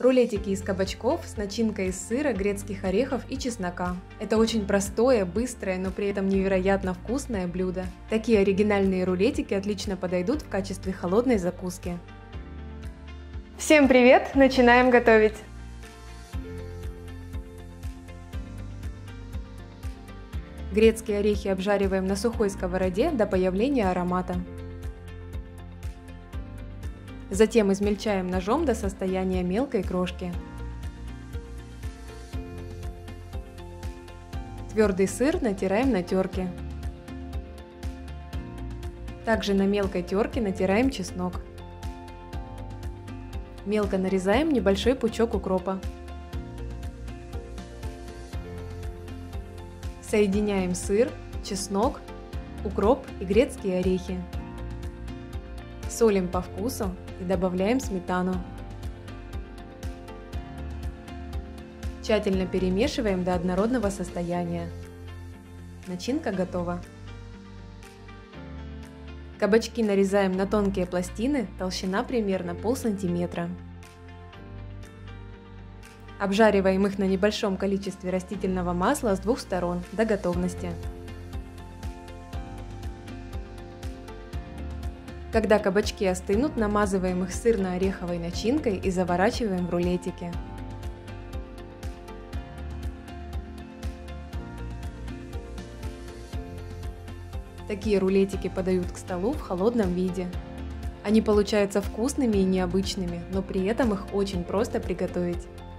Рулетики из кабачков с начинкой из сыра, грецких орехов и чеснока. Это очень простое, быстрое, но при этом невероятно вкусное блюдо. Такие оригинальные рулетики отлично подойдут в качестве холодной закуски. Всем привет! Начинаем готовить! Грецкие орехи обжариваем на сухой сковороде до появления аромата. Затем измельчаем ножом до состояния мелкой крошки. Твердый сыр натираем на терке. Также на мелкой терке натираем чеснок. Мелко нарезаем небольшой пучок укропа. Соединяем сыр, чеснок, укроп и грецкие орехи. Солим по вкусу и добавляем сметану. Тщательно перемешиваем до однородного состояния. Начинка готова. Кабачки нарезаем на тонкие пластины, толщина примерно полсантиметра. Обжариваем их на небольшом количестве растительного масла с двух сторон до готовности. Когда кабачки остынут, намазываем их сырно-ореховой начинкой и заворачиваем в рулетики. Такие рулетики подают к столу в холодном виде. Они получаются вкусными и необычными, но при этом их очень просто приготовить.